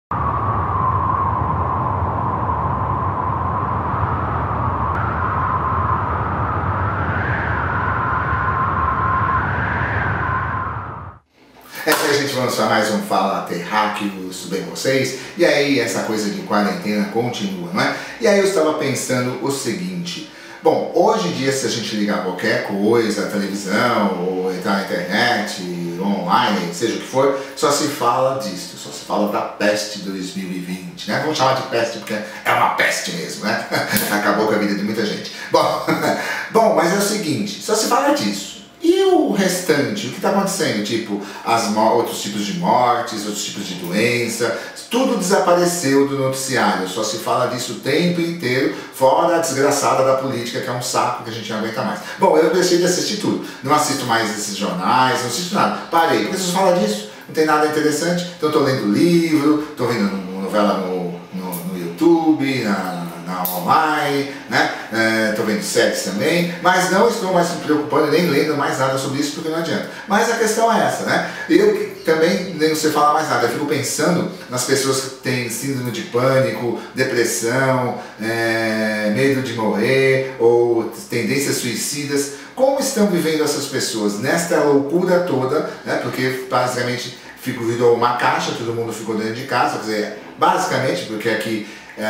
É isso aí, gente, vamos para mais um Fala Terráqueos, tudo bem com vocês? E aí, essa coisa de quarentena continua, não é? E aí eu estava pensando o seguinte, bom, hoje em dia se a gente ligar qualquer coisa, televisão, ou entrar na internet, online, seja o que for, só se fala disso, só se fala da peste 2020, né? Vamos chamar de peste porque é uma peste mesmo, né? Acabou com a vida de muita gente. Bom, mas é o seguinte, só se fala disso. E o restante, o que está acontecendo? Tipo, outros tipos de mortes, outros tipos de doença, tudo desapareceu do noticiário, só se fala disso o tempo inteiro, fora a desgraçada da política, que é um saco que a gente não aguenta mais. Bom, eu deixei de assistir tudo, não assisto mais esses jornais, não assisto nada, parei, porque vocês falam disso, não tem nada interessante, então estou lendo livro, estou vendo novela no YouTube, na online, né? Estou vendo séries também, mas não estou mais me preocupando nem lendo mais nada sobre isso porque não adianta. Mas a questão é essa, né? Eu também nem você fala mais nada, eu fico pensando nas pessoas que têm síndrome de pânico, depressão, medo de morrer ou tendências suicidas. Como estão vivendo essas pessoas nesta loucura toda, né? Porque basicamente virou uma caixa, todo mundo ficou dentro de casa, quer dizer, basicamente porque aqui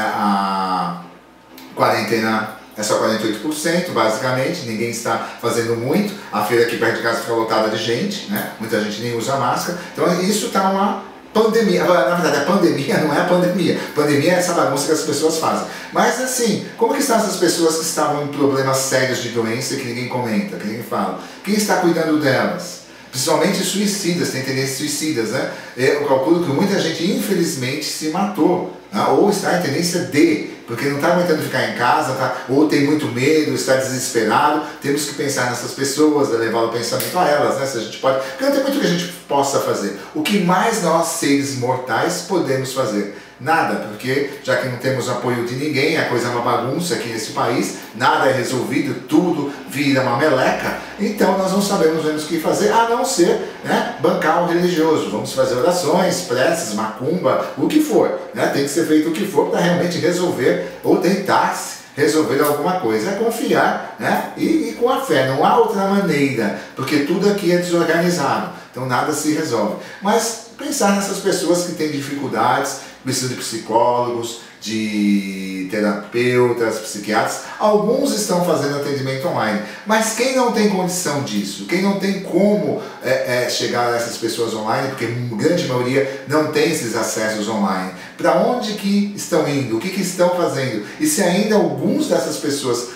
a quarentena é só 48%, basicamente, ninguém está fazendo muito, a feira aqui perto de casa fica lotada de gente, né? Muita gente nem usa máscara, então isso está uma pandemia. Agora, na verdade, a pandemia não é a pandemia, a pandemia é essa bagunça que as pessoas fazem. Mas assim, como que estão essas pessoas que estavam em problemas sérios de doença que ninguém comenta, que ninguém fala? Quem está cuidando delas? Principalmente suicidas, tem tendências suicidas, né? Eu calculo que muita gente, infelizmente, se matou, né? Ou está em tendência D, porque não está aguentando ficar em casa, ou tem muito medo, está desesperado. Temos que pensar nessas pessoas, levar o pensamento a elas, né? Se a gente pode, porque não tem muito que a gente possa fazer. O que mais nós, seres mortais, podemos fazer? Nada, porque já que não temos apoio de ninguém, a coisa é uma bagunça aqui nesse país, nada é resolvido, tudo vira uma meleca, então nós não sabemos mesmo o que fazer, a não ser, né, bancar um religioso. Vamos fazer orações, preces, macumba, o que for, né? Tem que ser feito o que for para realmente resolver ou tentar resolver alguma coisa, é confiar, né? E com a fé, não há outra maneira, porque tudo aqui é desorganizado, então nada se resolve. Mas pensar nessas pessoas que têm dificuldades, precisam de psicólogos, de terapeutas, psiquiatras. Alguns estão fazendo atendimento online, mas quem não tem condição disso, quem não tem como chegar a essas pessoas online, porque a grande maioria não tem esses acessos online, para onde que estão indo, o que estão fazendo? E se ainda algumas dessas pessoas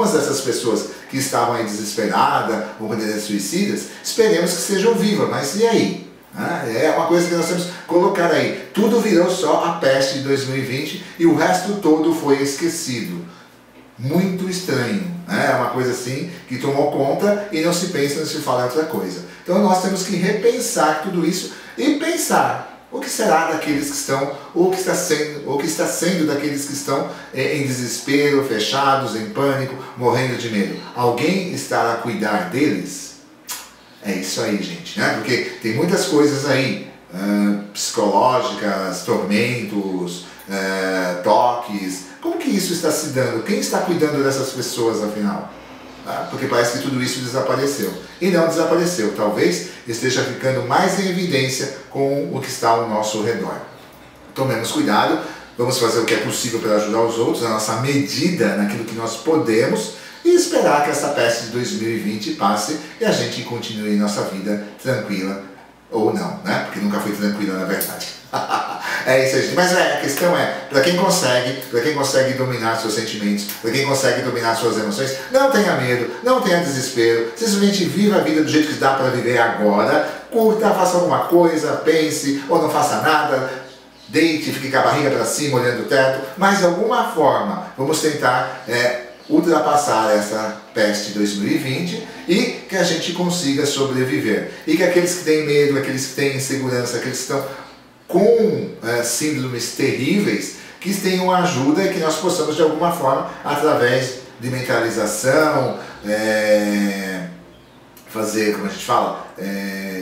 que estavam aí desesperadas ou com ideias suicidas, esperemos que sejam vivas, mas e aí? É uma coisa que nós temos que colocar aí. Tudo virou só a peste de 2020 e o resto todo foi esquecido. Muito estranho, né? É uma coisa assim que tomou conta e não se pensa, não se fala outra coisa. Então nós temos que repensar tudo isso e pensar o que será daqueles que estão, ou o que está sendo daqueles que estão em desespero, fechados, em pânico, morrendo de medo. Alguém está a cuidar deles? É isso aí, gente, né? Porque tem muitas coisas aí, psicológicas, tormentos, toques. Como que isso está se dando? Quem está cuidando dessas pessoas, afinal? Porque parece que tudo isso desapareceu. E não desapareceu, talvez esteja ficando mais em evidência com o que está ao nosso redor. Tomemos cuidado, vamos fazer o que é possível para ajudar os outros, a nossa medida naquilo que nós podemos, e esperar que essa peste de 2020 passe e a gente continue nossa vida tranquila, ou não, né? Porque nunca foi tranquila na verdade. É isso aí, gente. Mas a questão é, para quem consegue dominar seus sentimentos, para quem consegue dominar suas emoções, não tenha medo, não tenha desespero, simplesmente viva a vida do jeito que dá para viver agora, curta, faça alguma coisa, pense, ou não faça nada, deite, fique com a barriga para cima, olhando o teto, mas de alguma forma, vamos tentar ultrapassar essa peste 2020 e que a gente consiga sobreviver. E que aqueles que têm medo, aqueles que têm insegurança, aqueles que estão com síndromes terríveis, que tenham ajuda e que nós possamos de alguma forma, através de mentalização, fazer, como a gente fala,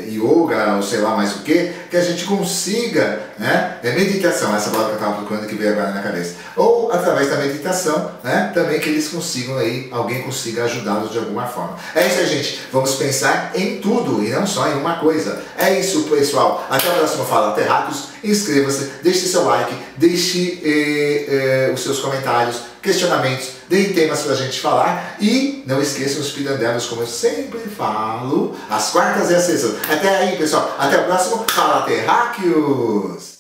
yoga ou sei lá mais o que a gente consiga, né? Meditação, essa palavra que eu estava procurando que veio agora na cabeça. Ou através da meditação, né? Também que eles consigam aí, alguém consiga ajudá-los de alguma forma. É isso aí, gente. Vamos pensar em tudo e não só em uma coisa. É isso, pessoal. Até o próximo Fala Terráqueos. Inscreva-se, deixe seu like, deixe os seus comentários, questionamentos, deem temas pra gente falar e não esqueçam os pirandelos, como eu sempre falo, às quartas e às sextas. Até aí, pessoal. Até o próximo Fala Terráqueos.